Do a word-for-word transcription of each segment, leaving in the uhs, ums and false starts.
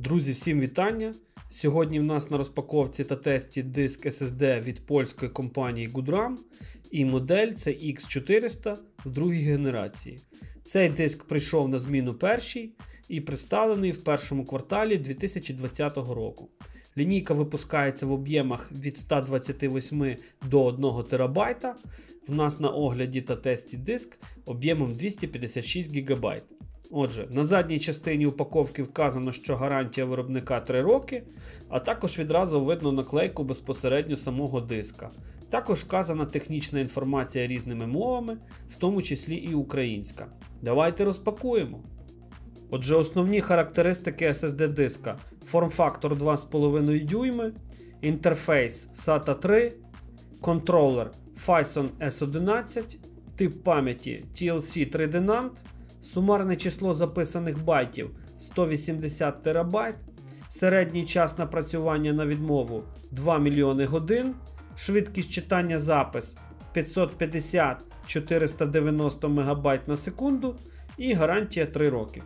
Друзі, всім вітання! Сьогодні в нас на розпаковці та тесті диск ес ес ді від польської компанії Goodram і модель це ікс чотириста в другій генерації. Цей диск прийшов на зміну першій і представлений в першому кварталі дві тисячі двадцятого року. Лінійка випускається в об'ємах від ста двадцяти восьми до одного терабайта. В нас на огляді та тесті диск об'ємом двісті п'ятдесят шість гігабайт. Отже, на задній частині упаковки вказано, що гарантія виробника три роки, а також відразу видно наклейку безпосередньо самого диска. Також вказана технічна інформація різними мовами, в тому числі і українська. Давайте розпакуємо. Отже, основні характеристики ес ес ді диска: форм-фактор два з половиною дюйми, інтерфейс сата три, контролер Phison ес одинадцять, тип пам'яті ті ел сі три ді NAND, сумарне число записаних байтів сто вісімдесят терабайт, середній час напрацювання на відмову два мільйони годин, швидкість читання запис п'ятсот п'ятдесят - чотириста дев'яносто мегабайт на секунду і гарантія три роки.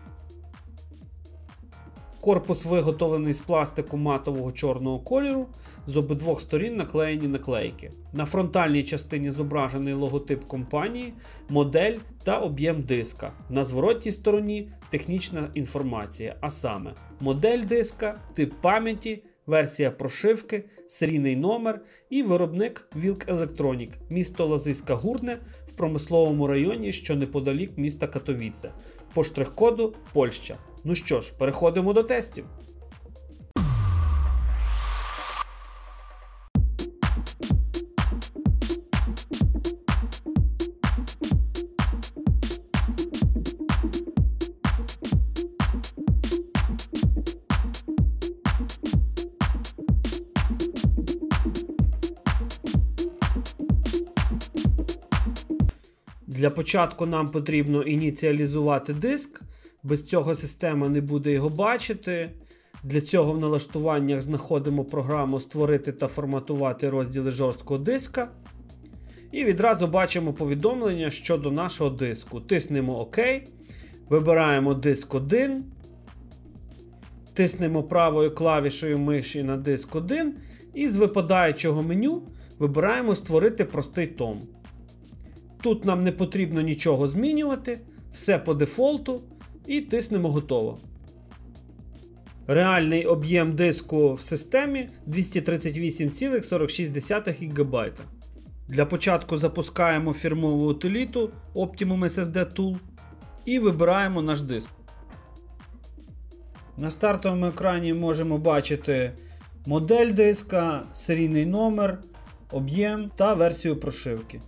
Корпус виготовлений з пластику матового чорного кольору, з обидвох сторін наклеєні наклейки. На фронтальній частині зображений логотип компанії, модель та об'єм диска. На зворотній стороні технічна інформація, а саме модель диска, тип пам'яті, версія прошивки, серійний номер і виробник Wilk Electronic, місто Лазиська Гурне в промисловому районі, що неподалік міста Катовіце, по штрих-коду Польща. Ну що ж, переходимо до тестів. Для початку нам потрібно ініціалізувати диск. Без цього система не буде його бачити. Для цього в налаштуваннях знаходимо програму «Створити та форматувати розділи жорсткого диска». І відразу бачимо повідомлення щодо нашого диску. Тиснемо ОК, вибираємо диск один, тиснемо правою клавішею миші на диск один і з випадаючого меню вибираємо «Створити простий том». Тут нам не потрібно нічого змінювати, все по дефолту. І тиснемо «Готово». Реальний об'єм диску в системі двісті тридцять вісім цілих сорок шість десятих гігабайта. Для початку запускаємо фірмову утиліту Optimum ес ес ді Tool і вибираємо наш диск. На стартовому екрані можемо бачити модель диска, серійний номер, об'єм та версію прошивки.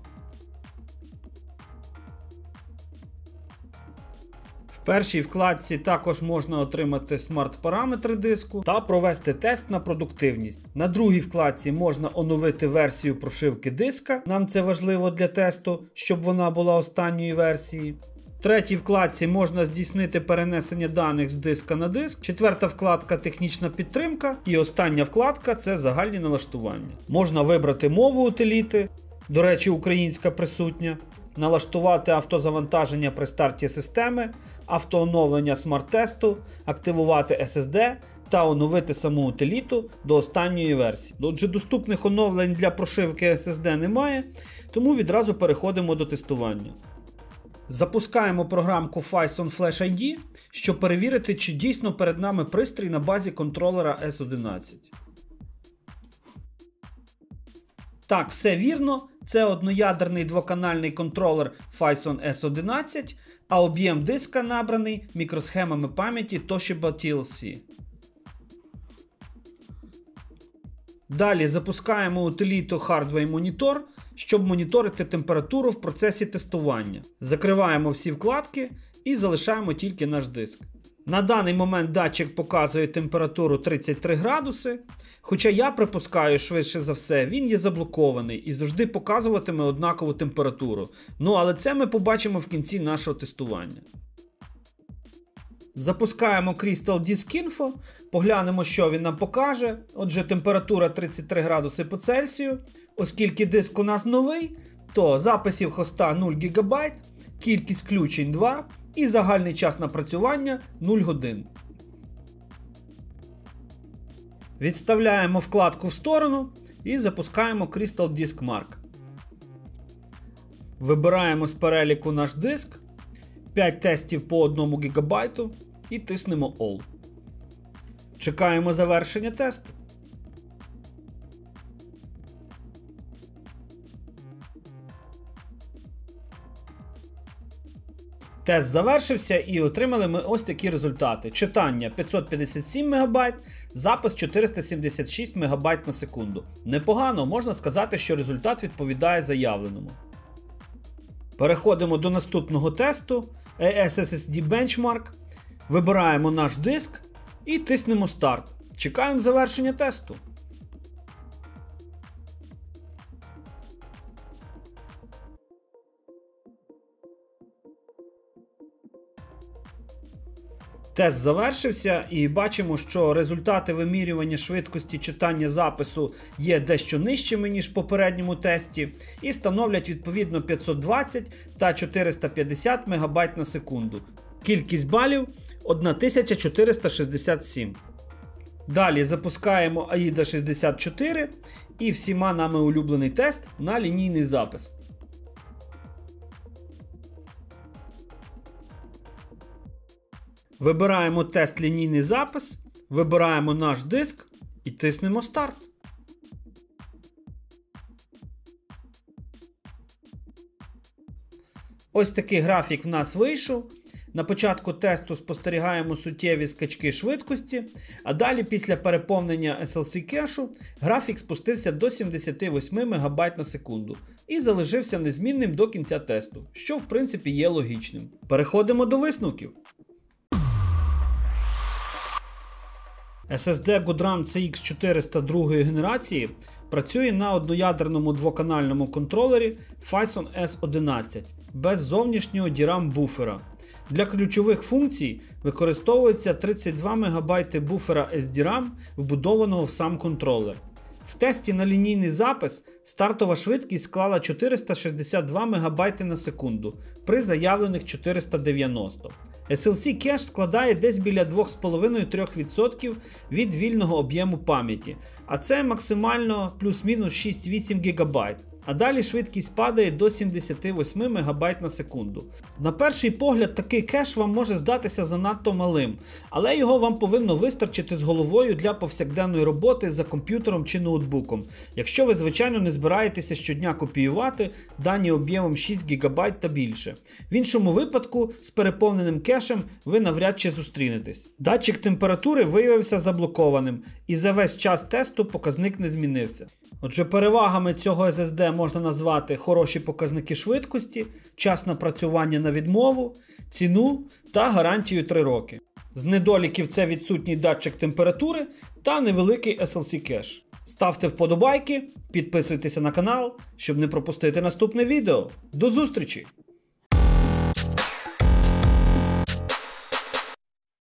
В першій вкладці також можна отримати смарт-параметри диску та провести тест на продуктивність. На другій вкладці можна оновити версію прошивки диска. Нам це важливо для тесту, щоб вона була останньої версії. В третій вкладці можна здійснити перенесення даних з диска на диск. Четверта вкладка технічна підтримка. І остання вкладка це загальні налаштування. Можна вибрати мову утиліти, до речі, українська присутня. Налаштувати автозавантаження при старті системи, автооновлення смарт-тесту, активувати ес ес ді та оновити саму утиліту до останньої версії. Отже, доступних оновлень для прошивки ес ес ді немає, тому відразу переходимо до тестування. Запускаємо програмку Phison Flash ай ді, щоб перевірити, чи дійсно перед нами пристрій на базі контролера ес одинадцять. Так, все вірно. Це одноядерний двоканальний контролер Phison ес одинадцять, а об'єм диска набраний мікросхемами пам'яті Toshiba ті ел сі. Далі запускаємо утиліту Hardware Monitor, щоб моніторити температуру в процесі тестування. Закриваємо всі вкладки і залишаємо тільки наш диск. На даний момент датчик показує температуру тридцять три градуси, хоча я припускаю, швидше за все, він є заблокований і завжди показуватиме однакову температуру. Ну, але це ми побачимо в кінці нашого тестування. Запускаємо Crystal Disk Info, поглянемо, що він нам покаже. Отже, температура тридцять три градуси по Цельсію. Оскільки диск у нас новий, то записів хоста нуль гігабайт, кількість включень два і загальний час напрацювання нуль годин. Відставляємо вкладку в сторону і запускаємо Crystal Disk Mark. Вибираємо з переліку наш диск, п'ять тестів по одному гігабайту і тиснемо All. Чекаємо завершення тесту. Тест завершився і отримали ми ось такі результати. Читання п'ятсот п'ятдесят сім мегабайт, запис чотириста сімдесят шість мегабайт на секунду. Непогано, можна сказати, що результат відповідає заявленому. Переходимо до наступного тесту ей ес ес ес ді Benchmark. Вибираємо наш диск і тиснемо Start. Чекаємо завершення тесту. Тест завершився і бачимо, що результати вимірювання швидкості читання запису є дещо нижчими, ніж в попередньому тесті, і становлять відповідно п'ятсот двадцять та чотириста п'ятдесят мегабайт на секунду. Кількість балів тисяча чотириста шістдесят сім. Далі запускаємо аїда шістдесят чотири і всіма нами улюблений тест на лінійний запис. Вибираємо тест лінійний запис, вибираємо наш диск і тиснемо Старт. Ось такий графік в нас вийшов. На початку тесту спостерігаємо суттєві скачки швидкості, а далі після переповнення ес ел сі кешу графік спустився до сімдесят вісім мегабайт на секунду і залишився незмінним до кінця тесту, що в принципі є логічним. Переходимо до висновків. ес ес ді Gudram сі ікс чотириста другої генерації працює на одноядерному двоканальному контролері Phison ес одинадцять без зовнішнього ді рам буфера. Для ключових функцій використовується тридцять два мегабайти буфера ес ді рам, вбудованого в сам контролер. В тесті на лінійний запис стартова швидкість склала чотириста шістдесят два мегабайти на секунду при заявлених чотириста дев'яносто. ес ел сі кеш складає десь біля два з половиною - три відсотки від вільного об'єму пам'яті, а це максимально плюс-мінус шість - вісім гігабайт. А далі швидкість падає до сімдесят вісім мегабайт на секунду. На перший погляд такий кеш вам може здатися занадто малим, але його вам повинно вистачити з головою для повсякденної роботи за комп'ютером чи ноутбуком, якщо ви звичайно не збираєтеся щодня копіювати дані об'ємом шість гігабайт та більше. В іншому випадку з переповненим кешем ви навряд чи зустрінетесь. Датчик температури виявився заблокованим і за весь час тесту показник не змінився. Отже, перевагами цього ес ес ді можна назвати хороші показники швидкості, час напрацювання на відмову, ціну та гарантію три роки. З недоліків це відсутній датчик температури та невеликий ес ел сі кеш. Ставте вподобайки, підписуйтеся на канал, щоб не пропустити наступне відео. До зустрічі!